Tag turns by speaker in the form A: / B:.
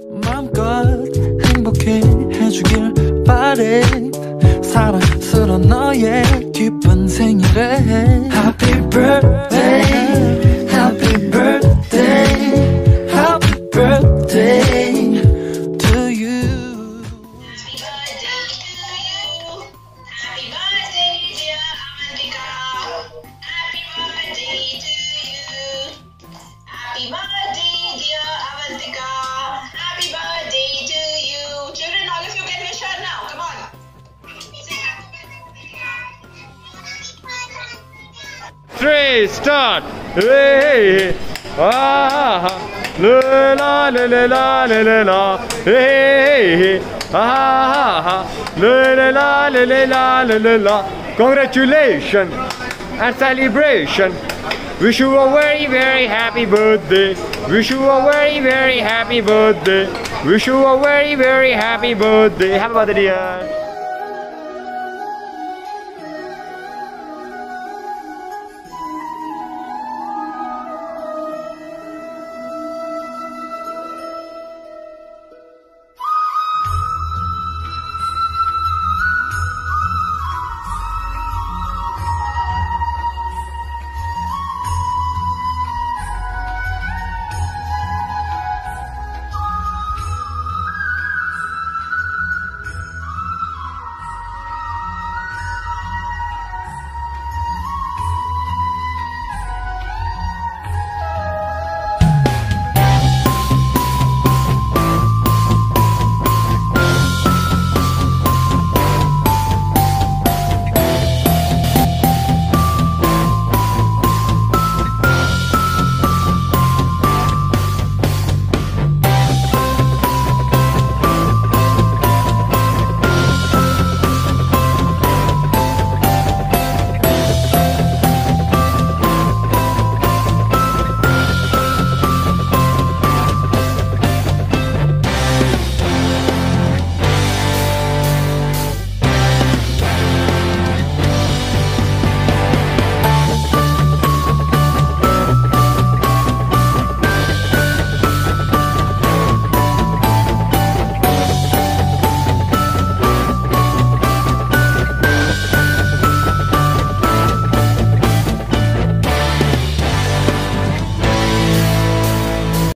A: 마음껏 행복해 해주길 바래 사랑스러운 너의 기쁜 생일에 Happy birthday Happy birthday Happy birthday to you
B: Happy birthday dear Avantika. Happy birthday to you. Happy birthday dear Avantika. Happy birthday to you. Children, all of you get your shirt now. Come on.
C: Three, start! Hey, ah, la la la la la la la, hey, ah, la la la la la la la. Congratulations and celebration. Wish you a very very happy birthday. Wish you a very very happy birthday. Wish you a very very happy birthday. Happy birthday, dear.